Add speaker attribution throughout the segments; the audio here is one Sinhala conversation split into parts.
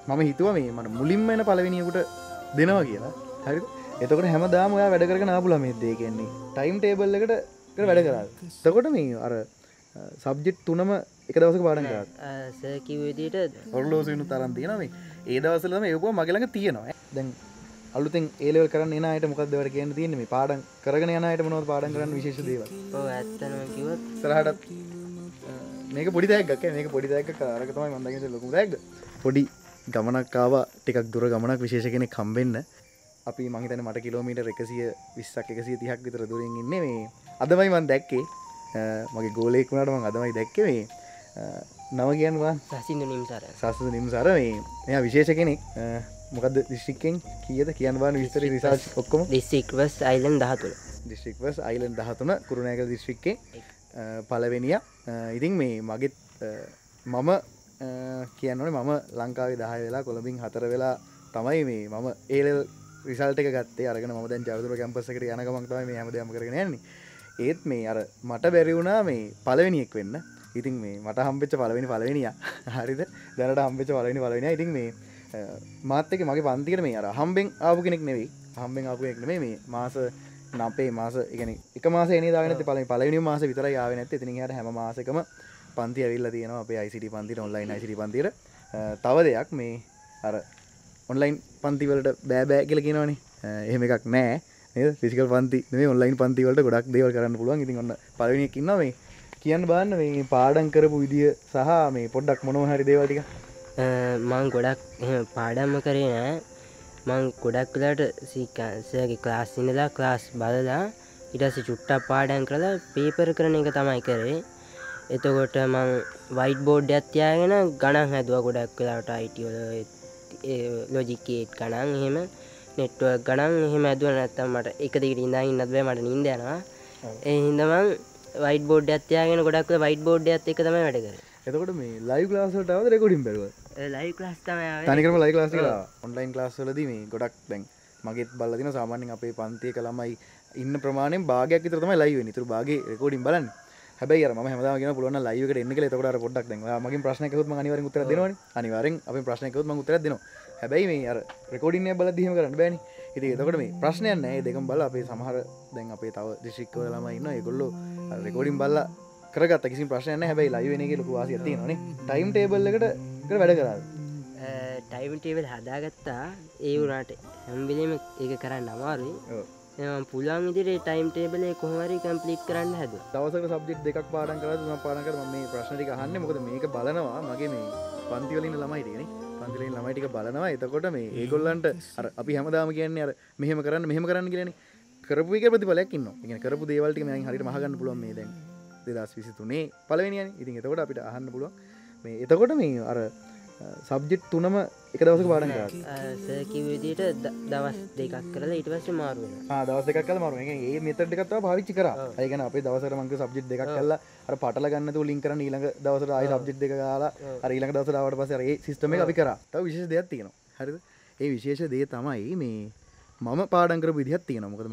Speaker 1: මම හිතුවා මේ මට මුලින්ම එන පළවෙනියෙකුට දෙනවා කියලා. හරිද? එතකොට හැමදාම ඔයා වැඩ කරගෙන ආපු ළමයෙක් දෙය කියන්නේ ටයිම් ටේබල් එකට වැඩ කරා. එතකොට මේ අර සබ්ජෙක්ට් තුනම එක දවසක පාඩම් කරා.
Speaker 2: සර් කිව්ව විදිහට
Speaker 1: ඔරලෝසුවෙනුත් තරම් තියෙනවා මේ. ඒ දවස්වල තමයි ඒකෝ මගේ ළඟ තියෙනවා. දැන් අලුතෙන් ඒ ලෙවල් කරන්න එන අයට මොකක්ද ඒවට කියන්න තියෙන්නේ මේ පාඩම් කරගෙන යන අයට මොනවද පාඩම් කරන්න විශේෂ දේවල්?
Speaker 2: ඔව් ඇත්තම කිව්වොත්
Speaker 1: ඉස්සරහට මේක පොඩි තෑග්ගක් මේක පොඩි තෑග්ගක් අරක තමයි මම දකින්නේ ලොකු තෑග්ග. පොඩි ගමනක් ආවා ටිකක් දුර ගමනක් විශේෂ කෙනෙක් හම්බෙන්න. අපි මං හිතන්නේ මට කිලෝමීටර් 120ක් 130ක් විතර දුරින් ඉන්නේ මේ. අදමයි මම දැක්කේ මගේ ගෝලයෙක් වුණාට මම අදමයි දැක්කේ මේ නම කියන්නේ මම
Speaker 2: සසින්දු නිම්සර.
Speaker 1: සසින්දු නිම්සර මේ මෙයා විශේෂ කෙනෙක්. මොකද්ද දිස්ත්‍රික්කෙන් කීයද කියන්න බලන්න විස්තර රිසර්ච් ඔක්කොම
Speaker 2: district west island 13.
Speaker 1: District west island 13 Kurunegala දිස්ත්‍රික්කේ පළවෙනියා. ඉතින් මේ මගෙත් මම කියන්න ඕනේ මම ලංකාවේ 10 වෙලා කොළඹින් 4 වෙලා තමයි මේ මම A level රිසල්ට් එක ගත්තේ. අරගෙන මම දැන් ජයවතුර කැම්පස් එකට යන ගමන් තමයි මේ හැමදේම කරගෙන යන්නේ. ඒත් මේ අර මට බැරි වුණා මේ පළවෙනියෙක් වෙන්න. ඉතින් මේ මට හම්බෙච්ච පළවෙනියා හරිද? දැනට හම්බෙච්ච පළවෙනියා. ඉතින් මේ මාත් එක්ක මගේ පන්තියට මේ අර හම්බෙන් ආපු කෙනෙක් නෙවෙයි. හම්බෙන් ආපු කෙනෙක් නෙමෙයි මේ මාස 9 මාස ඒ කියන්නේ එක මාසෙ එනේ දාගෙන නැත්තේ පළවෙනි මාසෙ විතරයි ආවේ නැත්තේ. එතනින් එහාට හැම මාසෙකම පන්ති ඇවිල්ලා තියෙනවා අපේ ICT පන්තියට ඔන්ලයින් ICT පන්තියට. තව දෙයක් මේ අර ඔන්ලයින් පන්ති වලට බෑ කියලා කියනවනේ. එහෙම එකක් නෑ නේද? ෆිසිකල් පන්ති නෙමෙයි ඔන්ලයින් පන්ති වලට ගොඩක් දේවල් කරන්න පුළුවන්. ඉතින් ඔන්න පළවෙනියෙක් ඉන්නවා මේ කියන්න බලන්න මේ පාඩම් කරපු විදිය සහ මේ පොඩ්ඩක් මොනවා හරි දේවල් ටික.
Speaker 2: මං ගොඩක් එහෙම පාඩම්ම කරේ නෑ. මං ගොඩක් වෙලාවට සර්ගේ ක්ලාස් ඉඳලා ක්ලාස් බලලා ඊට පස්සේ චුට්ටක් පාඩම් කරලා පේපර් කරන එක තමයි කරේ. එතකොට මං වයිට් බෝඩ් එකක් තියාගෙන ගණන් හැදුවා ගොඩක් වෙලාවට IT වල ලොජික් ගේට් ගණන් එහෙම නෙට්වර්ක් ගණන් එහෙම හැදුවා නැත්තම් මට එක දිගට ඉඳන්වත් බෑ මට නිින්ද යනවා. ඒ හින්දා මං වයිට් බෝඩ් එකක් තියාගෙන ගොඩක් වෙලා වයිට් බෝඩ් එකත් එක්ක තමයි වැඩ කරේ.
Speaker 1: එතකොට මේ ලයිව් ක්ලාස් වලට ආවද රෙකෝඩින් බැලුවද?
Speaker 2: ලයිව් ක්ලාස් තමයි ආවේ.
Speaker 1: තනිකරම ලයිව් ක්ලාස් එකකට ආවා. ඔන්ලයින් ක්ලාස් වලදී මේ ගොඩක් දැන් මගෙත් බලලා දිනවා සාමාන්‍යයෙන් අපේ පන්තියක ළමයි ඉන්න ප්‍රමාණයෙන් භාගයක් විතර තමයි ලයිව් වෙන්නේ. ඊටු භාගේ රෙකෝඩින් බලන්නේ. හැබැයි අර මම හැමදාම කියනවා පුළුවන් නම් ලයිව් එකට එන්න කියලා. එතකොට අර පොඩ්ඩක් දැන් ඔයා මගෙන් ප්‍රශ්නයක් අහුවොත් මම අනිවාර්යෙන් උත්තරයක් දෙනවනේ. අනිවාර්යෙන් අපෙන් ප්‍රශ්නයක් අහුවොත් මම උත්තරයක් දෙනවා. හැබැයි මේ අර රෙකෝඩින් එක බලද්දි එහෙම කරන්න බෑනේ. ඉතින් එතකොට මේ ප්‍රශ්නයක් නැහැ. ඒ දෙකම බලලා අපේ සමහර දැන් අපේ තව දිස්ත්‍රික් වල ළමයි ඉන්නවා. ඒගොල්ලෝ රෙකෝඩින් බලලා කරගත්ත කිසිම ප්‍රශ්නයක් නැහැ. හැබැයි ලයිව් වෙන එකේ ලොකු වාසියක් තියෙනවානේ. ටයිම් ටේබල් එකට වැඩ කරාද?
Speaker 2: Time table හදාගත්තා. ඒ වුණාට හැම වෙලෙම ඒක කරන්න අමාරුයි. මම පුළුවන් විදිහට ටයිම් ටේබල් එක කොහොම හරි කම්ප්ලීට් කරන්න හැදුවා.
Speaker 1: දවසකට සබ්ජෙක්ට් දෙකක් පාඩම් කරලා තුනක් පාඩම් කරලා මම මේ ප්‍රශ්න ටික අහන්නේ. මොකද මේක බලනවා මගේ මේ පන්ති වල ඉන්න ළමයි ටිකනේ. පන්ති වල ඉන්න ළමයි ටික බලනවා. එතකොට මේ ඒගොල්ලන්ට අර අපි හැමදාම කියන්නේ අර මෙහෙම කරන්න කියලානේ. කරපු එකේ ප්‍රතිඵලයක් ඉන්නවා. ඒ කියන්නේ කරපු දේවල් ටික මම හරියට මහගන්න පුළුවන් මේ දැන් 2023 පළවෙනියනේ. ඉතින් එතකොට අපිට අහන්න පුළුවන් මේ එතකොට මේ අර සබ්ජෙක්ට් තුනම එක දවසක පාඩම් කරා.
Speaker 2: සර් කිව්ව විදිහට දවස් දෙකක් කරලා ඊට පස්සේ මාරු වෙනවා.
Speaker 1: දවස් දෙකක් කරලා මාරු. ඒ කියන්නේ මේ මෙතඩ් එකක් තමයි පාවිච්චි කරා. ඒ කියන්නේ අපේ දවසකට මම සබ්ජෙක්ට් දෙකක් කරලා අර පටල ගන්න නැතුව ලින්ක් කරන්න ඊළඟ දවසට ආයෙ සබ්ජෙක්ට් දෙක ගාලා අර ඊළඟ දවසට ආවට පස්සේ අර ඒ සිස්ටම් එක අපි කරා. තව විශේෂ දෙයක් තියෙනවා. හරිද? ඒ විශේෂ දේ තමයි මේ මම පාඩම් කරපු විදිහක් තියෙනවා. මොකද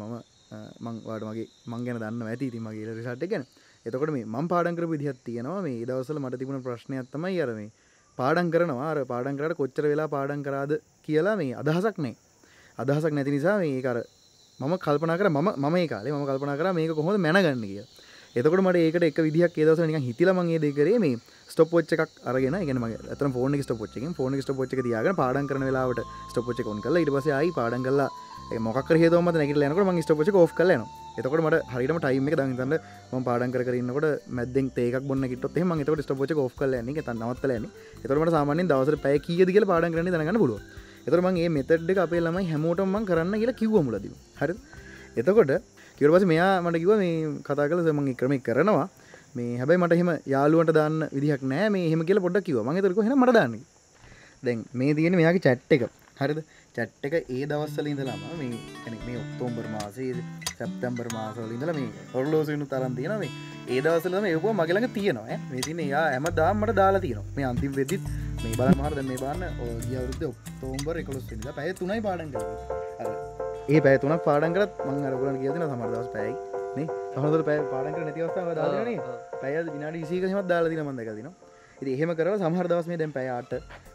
Speaker 1: මම ඔයාලට මං ගැන දන්නවා ඇති. ඉතින් මගේ ඊළඟ රිසල්ට් එක ගැන. එතකොට මේ මම පාඩම් කරපු විදිහක් තියෙනවා. මේ ඒ දවස්වල මට තිබුණ ප්‍රශ්නයක් තමයි අර මේ පාඩම් කරනවා අර පාඩම් කරාට කොච්චර වෙලා පාඩම් කරාද කියලා මේ අදහසක් නැහැ. අදහසක් නැති නිසා මේ ඒක අර මම කල්පනා කරා මම ඒ කාලේ මම කල්පනා කරා මේක කොහොමද මැනගන්නේ කියලා. එතකොට මට ඒකට එක විදිහක් ඒ දවස්වල නිකන් හිතිලා මම ඒ දේ කරේ මේ ස්ටොප් වොච් එකක් අරගෙන. ඒ කියන්නේ මගේ අතන ෆෝන් එකේ ස්ටොප් වොච් එක තියාගෙන පාඩම් කරන වෙලාවට ස්ටොප් වොච් එක ඔන් කරලා ඊට පස්සේ ආයි පාඩම් කරලා ඒ මොකක් කර හේතුවක් මත නැගිටලා යනකොට මම ස්ටොප් වොච් එක ඕෆ් කරලා යනවා. එතකොට මට හරියටම ටයිම් එක දැන් හිතන්න මම පාඩම් කර ඉන්නකොට මැද්දෙන් තේ එකක් බොන්න කිට්ටොත් එහෙම මම එතකොට ස්ටොප් වොච් එක ඕෆ් කරලා යන්නේ. ඒක නවත්තලා යන්නේ. එතකොට මට සාමාන්‍යයෙන් දවසට පැය කීයද කියලා පාඩම් කරන්න දැනගන්න පුළුවන්. එතකොට මම මේ මෙතඩ් එක අපේ ළමයි හැමෝටම මම කරන්න කියලා කිව්වා මුලදී. හරිද? එතකොට ඊට පස්සේ මෙයා මට කිව්වා මේ කතා කරලා මම ක්‍රමයක් කරනවා. මේ හැබැයි මට එහෙම යාළුවන්ට දාන්න විදිහක් නැහැ. මේ එහෙම කියලා පොඩ්ඩක් කිව්වා. මම එතකොට එහෙනම් මට දාන්න කිව්වා. දැන් මේ තියෙන්නේ මෙයාගේ chat එක. හරිද? chat එක ඒ දවස්වල ඉඳලාම මේ يعني මේ ඔක්තෝබර් මාසයේ සැප්තැම්බර් මාසවල ඉඳලා මේ ඔරලෝසුවෙනුත් තරම් තියෙනවා මේ. ඒ දවස්වල තමයි ඒකෝ මගේ ළඟ තියෙනවා ඈ. මේ තියෙන්නේ එයා හැමදාම මට දාලා තියෙනවා. මේ අන්තිම වෙද්දිත් මේ බලන්න මාර දැන් මේ බලන්න ගිය අවුරුද්දේ ඔක්තෝබර් 11 වෙනිදා පැය 3යි පාඩම් කරා. අර ඒ පැය 3ක් පාඩම් කරත් මම අර ඔයගොල්ලන්ට කියලා දෙනවා සමහර දවස් පැයයි නේ. සමහර දවස් පැය පාඩම් කරලා නැති අවස්ථාවක දාලා දෙනවා නේ. පැය විනාඩි 20ක එහෙමත් දාලා දිනවා මම දැකලා දිනවා. ඉතින් එහෙම කරලා සමහර දවස් මේ දැන් පැය 8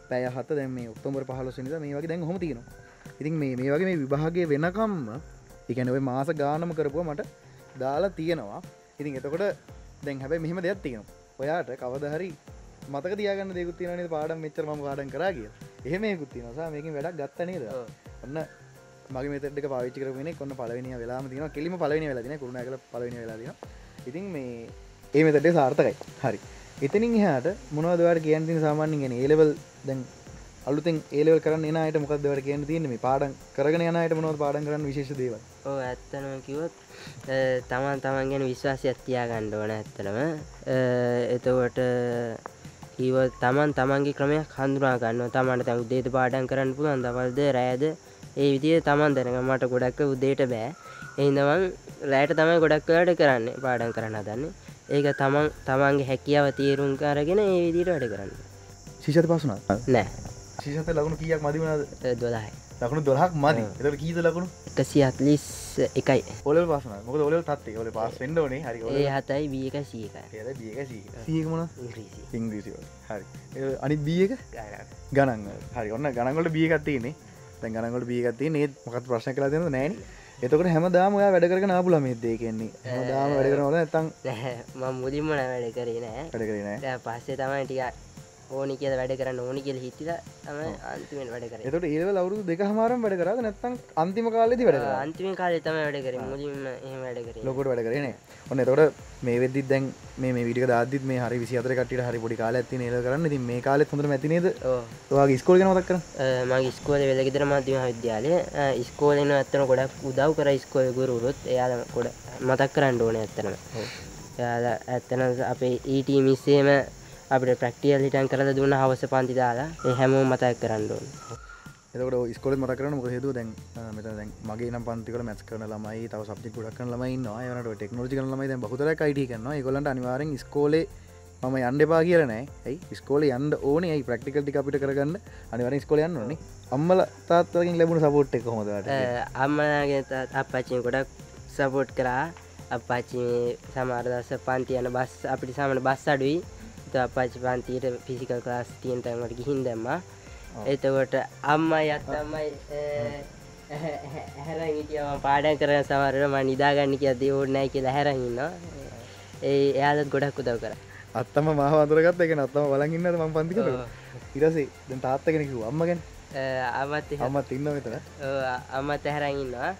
Speaker 1: පැය 7 දැන් මේ ඔක්තෝබර් 15 වෙනිදා මේ වගේ දැන් ඔහොම තියෙනවා. ඉතින් මේ වගේ මේ විභාගයේ වෙනකම්ම ඒ කියන්නේ ඔය මාස ගානම කරපුවා මට දාලා තියෙනවා. ඉතින් එතකොට දැන් හැබැයි මෙහෙම දෙයක් තියෙනවා. ඔයාට කවදා හරි මතක තියාගන්න දෙයක්ත් තියෙනවා නේද පාඩම් මෙච්චර මම පාඩම් කරා කියලා. එහෙම එකකුත් තියෙනවා. සා මේකෙන් වැඩක් ගත්තා නේද? ඔන්න මගේ මෙතෙඩ් එක පාවිච්චි කරපු කෙනෙක් ඔන්න පළවෙනිය වෙලාම තියෙනවා. කෙලිම පළවෙනිය වෙලා තියෙනවා. කුරුණෑගල පළවෙනිය වෙලා තියෙනවා. ඉතින් මේ ඒ මෙතෙඩ් එක සාර්ථකයි. හරි. එතනින් එහාට මොනවද ඔයාලට කියන්න තියෙන සාමාන්‍යයෙන් කියන්නේ A level දැන් අලුතෙන් A level කරන්න එන අයට මොකක්ද ඔයාලට කියන්න තියෙන්නේ මේ පාඩම් කරගෙන යන අයට මොනවද පාඩම් කරන්න විශේෂ දේවල්?
Speaker 2: ඔව් ඇත්තටම කිව්වොත් තමන් ගැන විශ්වාසයක් තියාගන්න ඕන ඇත්තටම. එතකොට කිව්වොත් තමන්ගේ ක්‍රමයක් හඳුනා ගන්නවා. තමන්ට දැන් උදේට පාඩම් කරන්න පුළුවන්, දවල්ද රැයද ඒ විදිහට තමන් දැනගන්න. මට ගොඩක් උදේට බෑ. ඒ හින්දා මම රැයට තමයි ගොඩක් වෙලාවට කරන්නේ පාඩම් කරන්න හදන්නේ. ඒක තමන්ගේ හැකියාව තීරුම් අරගෙන ඒ විදිහට වැඩ කරන්න.
Speaker 1: ශිෂ්‍යත පාස් වුණාද?
Speaker 2: නෑ.
Speaker 1: ශිෂ්‍යත ලකුණු කීයක් මදි වුණාද?
Speaker 2: 12යි.
Speaker 1: ලකුණු 12ක් මදි. ඒතකොට කීයද ලකුණු?
Speaker 2: 141යි.
Speaker 1: O level පාස් වුණාද? මොකද O level තත්ත්වය. O level පාස් වෙන්න ඕනේ. හරි.
Speaker 2: ඒ 7යි B 1යි C 1යි.
Speaker 1: ඒකද B 1 C 1. C 1 මොනවද?
Speaker 2: ඉංග්‍රීසි.
Speaker 1: ඉංග්‍රීසි වල. හරි. අනිත් B 1 ගණන් වල. හරි. ඔන්න ගණන් වලට B එකක් තියෙන්නේ. දැන් ගණන් වලට B එකක් තියෙන්නේ. ඒත් මොකක්ද ප්‍රශ්න කියලා දෙනවද? නෑනේ. එතකොට හැමදාම ඔයා වැඩ කරගෙන ආපු ළමයිද ඒ කියන්නේ? හැමදාම වැඩ කරනවද නැත්නම්
Speaker 2: මම මුලින්ම වැඩ කරේ නෑ.
Speaker 1: වැඩ කරේ නෑ.
Speaker 2: දැන් පස්සේ තමයි ටික ඕනි කියලා වැඩ කරන්න ඕනි කියලා හිතිලා තමයි අන්තිමට වැඩ කරේ.
Speaker 1: එතකොට ඒ level අවුරුදු දෙකමාරම වැඩ කරාද නැත්නම් අන්තිම කාලේදී වැඩ කරා?
Speaker 2: අන්තිම කාලේ තමයි වැඩ කරේ. මුලින්ම එහෙම වැඩ කරේ.
Speaker 1: ලොකුට වැඩ කරේ නේ. ඔන්න එතකොට මේ වෙද්දිත් දැන් මේ වීඩියෝ එක දාද්දිත් මේ හරි 24 කට්ටියට හරි පොඩි කාලයක් තියෙන ඒ level කරන්න. ඉතින් මේ කාලෙත් හොඳටම ඇති නේද?
Speaker 2: ඔව්.
Speaker 1: ඔයාගේ ඉස්කෝලේ ගැන මතක් කරන්න.
Speaker 2: මගේ ඉස්කෝලේ වෙලගෙදර මාධ්‍ය මහාවිද්‍යාලය. ඉස්කෝලේ ඉන්න ඇත්තටම ගොඩක් උදව් කරා ඉස්කෝලේ ගුරුවරුත්. එයාලා ගොඩ මතක් කරන්න ඕනේ ඇත්තටම. ඔව්. එයාලා ඇත්තටම අපේ ET මිස් එහෙම අපිට ප්‍රැක්ටිකල් හිටන් කරලා දුන්න හවස පන්ති දාලා ඒ හැමෝම මතක් කරන්න ඕනේ.
Speaker 1: එතකොට ඉස්කෝලේත් මතක් කරන්න මොකද හේතුව දැන් මෙතන දැන් මගේ නම් පන්ති වල මැත්ස් කරන ළමයි තව සබ්ජෙක්ට් ගොඩක් කරන ළමයි ඉන්නවා. ඒ වුණාට ඔය ටෙක්නොලොජි කරන ළමයි දැන් බහුතරයක් IT කරනවා. ඒගොල්ලන්ට අනිවාර්යෙන් ඉස්කෝලේ මම යන්න එපා කියලා නෑ. ඇයි ඉස්කෝලේ යන්න ඕනේ. ඇයි ප්‍රැක්ටිකල් ටික අපිට කරගන්න අනිවාර්යෙන් ඉස්කෝලේ යන්න ඕනේ. අම්මලා තාත්තලාගෙන් ලැබුණ සපෝට් එක කොහොමද ඔයාලට?
Speaker 2: අම්මලාගේ අප්පච්චි ගොඩක් සපෝට් කරා. අප්පච්චි සමහර දවස් පන්ති යන බස් අපිට සාමාන්‍ය බස් අඩුයි. අප්පච්චි පන්තියට ෆිසිකල් ක්ලාස් තියෙන තැන් වලට ගිහින් දැම්මා. එතකොට අම්මයි අත්තම්මයි හැරන් හිටියා. මම පාඩම් කරන සමහර වෙලාවට මම නිදා ගන්න කියද්දී ඕනේ නැහැ කියලා හැරන් ඉන්නවා. එයාලත් ගොඩක් උදව් කරා.
Speaker 1: අත්තම මාව අඳුරගත්තා. ඒ කියන්නේ අත්තම බලන් ඉන්නද මම පන්ති කරලා. ඊට පස්සේ දැන් තාත්තා කෙනෙක් කිව්වා අම්මා ගැන. අම්මත් ඉන්නවා මෙතන.
Speaker 2: අම්මත් හැරන් ඉන්නවා.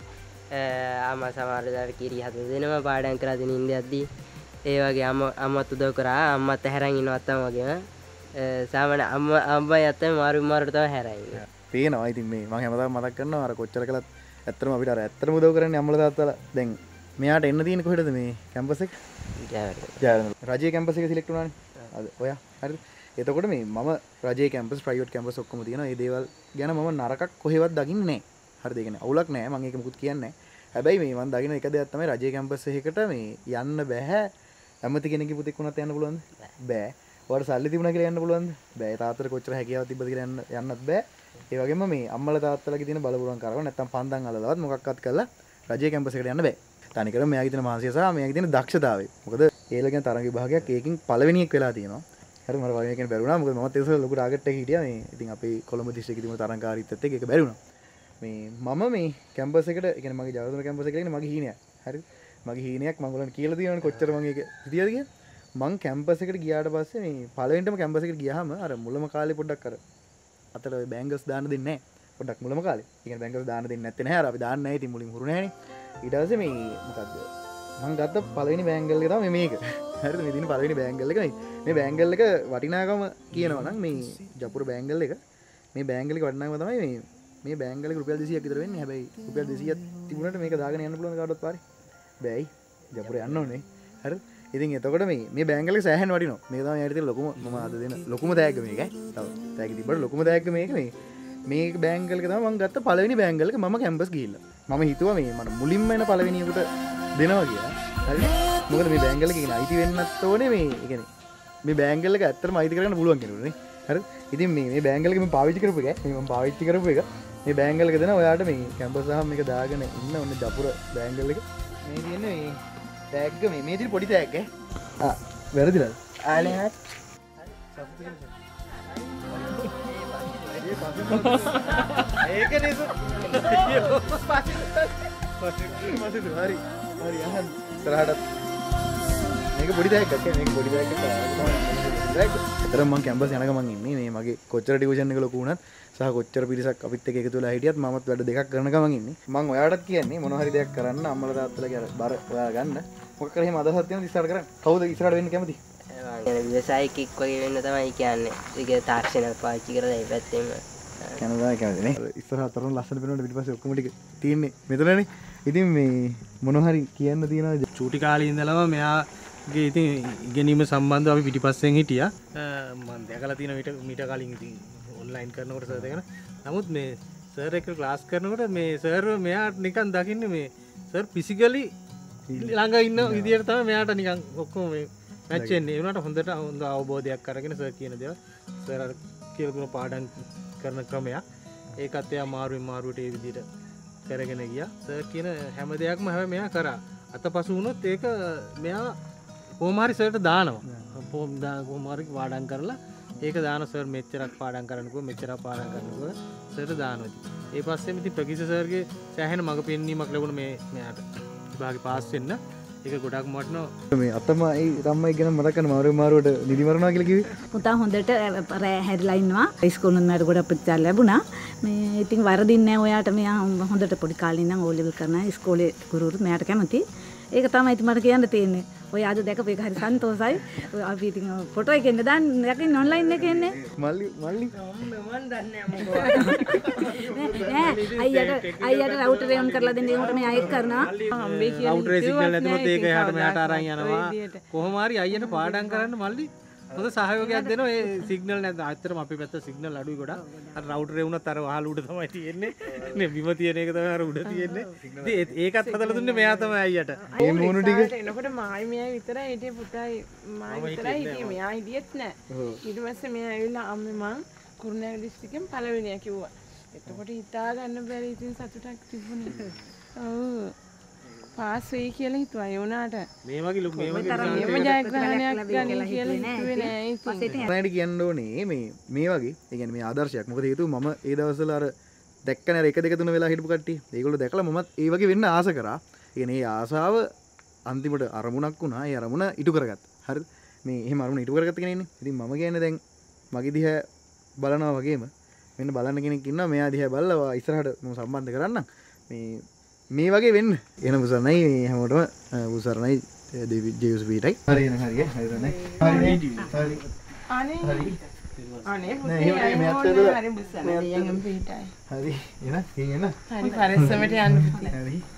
Speaker 2: අම්මා සමහර වෙලාවට කිරි හද දෙනවා පාඩම් කරලා දෙන ඉඳද්දී. ඒ වගේ අම්මත් උදව් කරා. අම්මත් හැරන් ඉන්නවා අත්තම වගේම. සාමාන්‍ය අම්මයි අත්තම මාරුට තමයි හැරන් ඉන්නේ.
Speaker 1: පේනවා. ඉතින් මේ මම හැමදාම මතක් කරනවා අර කොච්චර කළත් ඇත්තටම අපිට අර ඇත්තටම උදව් කරන්නේ අම්මලා තාත්තලා. දැන් මෙයාට එන්න තියෙන්නේ කොහෙටද මේ කැම්පස් එක? ජයවර්ධන. රජයේ කැම්පස් එක සිලෙක්ට් වුණානේ. අද ඔයා හරිද? එතකොට මේ මම රජයේ කැම්පස් ප්‍රයිවට් කැම්පස් ඔක්කොම තියෙනවා. මේ දේවල් ගැන මම නරකක් කොහෙවත් දකින්නේ නැහැ. හරිද? ඒ කියන්නේ අවුලක් නැහැ. මම ඒක මුකුත් කියන්නේ නැහැ. හැබැයි මේ මම දකින්න එක දෙයක් තමයි රජයේ කැම්පස් එකකට මේ යන්න බෑ. ඇමති කෙනෙක්ගේ පුතෙක් වුණත් යන්න පුළුවන්ද? බෑ. ඔයාලට සල්ලි තිබුණා කියලා යන්න පුළුවන්ද? බෑ. තාත්තට කොච්චර හැකියාවක් තිබ්බද කියලා යන්නත් බෑ. ඒ වගේම මේ අම්මලා තාත්තලාගේ තියෙන බලපුරුවන් කරව නැත්තම් පන්දන් අල්ලලවත් මොකක්වත් කරලා රජයේ කැම්පස් එකට යන්න බෑ. තනිකරම මෙයාගේ තියෙන මානසික සහ මෙයාගේ තියෙන දක්ෂතාවය. මොකද ඒලගෙන තරඟ විභාගයක් ඒකින් පළවෙනියෙක් වෙලා තියෙනවා. හරි මම වගේ කෙනෙක් බැරි වුණා. මොකද මමත් ඒ ඉස්සෙල්ලා ලොකු ටාගට් එකක් හිටියා මේ. ඉතින් අපේ කොළඹ දිස්ත්‍රික්කයේ තිබුණ තරඟකාරීත්වයත් එක්ක ඒක බැරි වුණා. මේ මම මේ කැම්පස් එකට ඒ කියන්නේ මගේ ජයවර්ධන කැම්පස් එක කියන්නේ මගේ හීනයක්. හරිද? මගේ හීනයක් මම ඔයගොල්ලන්ට කියලා තියෙනවනේ කොච්චර මම ඒක හිටියද කියලා. මං කැම්පස් එකට ගියාට පස්සේ මේ පළවෙනිටම කැම්පස් එකට ගියාම අර මුලම කාලේ පොඩ්ඩක් අර අතට ඔය බෑන්ගල්ස් දාන්න දෙන්නේ නැහැ. පොඩ්ඩක් මුලම කාලේ. ඒ කියන්නේ බෑන්ගල්ස් දාන්න දෙන්නේ නැත්තේ නැහැ. අර අපි දාන්නේ නැහැ. ඉතින් මුලින් හුරු නැහැනේ. ඊට පස්සේ මේ මොකද්ද? මං ගත්ත පළවෙනි බෑන්ගල් එක තමයි මේක. හරිද? මේ දින පළවෙනි බෑන්ගල් එක මේ බෑන්ගල් එක වටිනාකම කියනවා නම් මේ ජපුර බෑන්ගල් එක මේ බෑන්ගල් එක වටිනාකම තමයි මේ බෑන්ගල් එක රුපියල් 200ක් විතර වෙන්නේ. හැබැයි රුපියල් 200ක් තිබුණාට මේක දාගෙන යන්න පුළුවන් කාටවත් පාරේ. බෑයි. ජපුර යන්න ඕනේ. හරිද? ඉතින් එතකොට මේ බෑන්ගල් එක සෑහෙන වටිනවා. මේක තමයි යාට තියෙන ලොකුම මම අද දෙන ලොකුම තෑග්ග මේක. තව තෑග්ග තිබ්බට ලොකුම තෑග්ග මේක මේ බෑන්ගල් එක තමයි මම ගත්ත පළවෙනි බෑන්ගල් එක. මම කැම්පස් ගිහිල්ලා මම හිතුවා මේ මට මුලින්ම එන පළවෙනියෙකුට දෙනවා කියලා. හරිද? මොකද මේ බෑන්ගල් එක කියන අයිති වෙන්නත් ඕනේ මේ කියන්නේ මේ බෑන්ගල් එක ඇත්තටම අයිති කරගන්න පුළුවන් කෙනෙකුට නේ. හරිද? ඉතින් මේ බෑන්ගල් එක මම පාවිච්චි කරපු එක. මේ මම පාවිච්චි කරපු එක. මේ බෑන්ගල් එක දෙනවා ඔයාලට මේ කැම්පස් සහ මේක දාගෙන ඉන්න ඔන්න ජපුර බෑන්ගල් එක. මේ තියෙන්නේ මේ තෑග්ග මේ තියෙන පොඩි තෑග්ග වැරදිලාද?
Speaker 2: ආනේ
Speaker 1: ඒක නේද පස්සේ හරි හරි අහන්න ඉස්සරහට මේක පොඩි දෙයක් ගන්න මේක පොඩි දෙයක් ගන්න මම කැම්පස් යනක මං ඉන්නේ මේ මගේ කොච්චර ටියුෂන් එක ලොකු වුණත් සහ කොච්චර පිරිසක් අපිත් එක්ක එකතු වෙලා හිටියත් මමත් වැඩ දෙකක් කරන ගමන් ඉන්නේ මම ඔයාලටත් කියන්නේ මොන හරි දෙයක් කරන්න අම්මලා තාත්තලාගේ අර බර ඔයා ගන්න මොකක් කරේ එහෙම අදහසක් තියෙනවද ඉස්සරහට කරන්න කවුද ඉස්සරහට වෙන්න කැමති
Speaker 2: ව්‍යවසායිකෙක් වගේ වෙන්න තමයි කියන්නේ ඒක තාක්ෂණ පාවිච්චි කරලා ඒ පැත්තෙම
Speaker 1: කැනඩා කැමති නේ ඉස්සරහට තරම් ලස්සන වෙනකොට පිටිපස්සේ ඔක්කොම ටික තියෙන්නේ මෙතනනේ ඉතින් මේ මොන හරි කියන්න තියෙනවද
Speaker 3: චූටි කාලේ ඉඳලම මෙයාගේ ඉතින් ඉගෙනීම සම්බන්ධව අපි පිටිපස්සෙන් හිටියා මම දැකලා තියෙන මීට කලින් ඉතින් ඔන්ලයින් කරනකොට සර් දෙකන නමුත් මේ සර් එක්ක ක්ලාස් කරනකොට මේ සර් මෙයාට නිකන් දකින්නේ මේ සර් ෆිසිකලි ළඟ ඉන්න විදියට තමයි මෙයාට නිකන් ඔක්කොම මේ මැච් වෙන්නේ ඒ වුණාට හොඳට හොඳ අවබෝධයක් අරගෙන සර් කියන දේවල් සර් අර කියලා දුන පාඩම් කරන ක්‍රමයක් ඒකත් එයා මාරුවෙන් මාරුවට ඒ විදියට කරගෙන ගියා සර් කියන හැම දෙයක්ම හැබැයි මෙයා කරා අතපසු වුණොත් ඒක මෙයා කොහොම හරි සර්ට දානවා කොහොම හරි පාඩම් කරලා ඒක දාන සර් මෙච්චරක් පාඩම් කරන්නකෝ මෙච්චරක් පාඩම් කරන්නකෝ සර්ට දානවා ඉතින් ඒ පස්සේ ඉතින් ප්‍රගීෂ සර්ගේ සෑහෙන මඟ පෙන්වීමක් ලැබුණා මෙයාට විභාගේ පාස් වෙන්න ඒක ගොඩක් වටිනවා
Speaker 1: මේ අතමයි තමයි ගැන මතක කරන මාරුවට නිදි මරනවා කියලා කිව්වේ
Speaker 4: පුතා හොඳට රෑ හැරිලා ඉන්නවා ඉස්කෝලෙන් මට ගොඩක් ප්‍රතිචාර ලැබුණා මේ ඉතින් වරදින්නේ නැහැ ඔයාට මෙයා හොඳට පොඩි කාලේ ඉඳන් ඕ ලෙවල් කරනවා ඉස්කෝලේ ගුරුවරු මෙයාට කැමති ඒක තමයි ඉතින් මට කියන්න තියෙන්නේ ඔය අද දැකපු එක හරි සන්තෝසයි අපි ඉතින් ෆොටෝ එකෙන් දාන්න යකින් ඔන්ලයින් එකේ එන්නේ
Speaker 1: මල්ලි
Speaker 2: මම දන්නේ
Speaker 4: අයියට රවුටර් එකෙන් කරලා දෙන්න ඒකට මේ අයෙක් කරනවා
Speaker 3: රවුටර් සිග්නල් නැතුනොත් ඒක එහාට මෙහාට අරන් යනවා කොහොම හරි අයියට පාඩම් කරන්න මල්ලි හොඳ සහයෝගයක් දෙනවා ඒ සිග්නල් නැත්නම් ඇත්තටම අපේ පැත්ත සිග්නල් අඩුයි ගොඩක් අර රවුටර් එක වුණත් අර වහල උඩ තමයි තියෙන්නේ නේ බිම තියෙන එක තමයි අර උඩ තියෙන්නේ ඉතින් ඒකත් හදලා දුන්නේ මෙයා තමයි අයියට
Speaker 5: මේ මොණු ටික එනකොට මායි මෙයා විතරයි හිටියේ පුතයි මායි විතරයි හිටියේ මෙයා හිටියෙත් නෑ ඊට පස්සේ මෙයා ඇවිල්ලා අම්මේ මං කුරුණෑගල දිස්ත්‍රික්කෙන් පළවෙනියා කිව්වා එතකොට හිතා ගන්න බැරි ඉතින් සතුටක් තිබුණේ ඔව් පාස් වෙයි කියලා හිතුවා ඒ වුණාට
Speaker 3: මේ වගේ ලොකු මේ වගේ
Speaker 5: ජයග්‍රහණයක් ගන්න කියලා හිතුවේ නෑ ඉතින්
Speaker 1: මට කියන්න ඕනේ මේ වගේ ඒ කියන්නේ මේ ආදර්ශයක් මොකද හේතුව මම ඒ දවස්වල අර දැක්කනේ අර 1 2 3 වෙලා හිටපු කට්ටිය ඒගොල්ලෝ දැකලා මමත් ඒ වගේ වෙන්න ආස කරා ඒ කියන්නේ ඒ ආසාව අන්තිමට අරමුණක් වුණා ඒ අරමුණ ඉටු කරගත්තා හරිද මේ එහෙම අරමුණ ඉටු කරගත්ත කෙනෙක් ඉන්නේ ඉතින් මම කියන්නේ දැන් මගේ දිහා බලනවා වගේම මෙන්න බලන්න කෙනෙක් ඉන්නවා මෙයා දිහා බලලා ඉස්සරහට මම සම්බන්ධ කරන්නම් මේ වගේ වෙන්න එන උසරණයි හැමෝටම උසරණයි දෙවි ජේසුස් පීටයි හරි එන හරි හරි
Speaker 5: අනේ පුතේ මෙයාට හරි බුස්සන දෙයන් පීටයි
Speaker 1: හරි එන එන
Speaker 5: හරි පරිස්සමට යන්න පුතේ
Speaker 1: හරි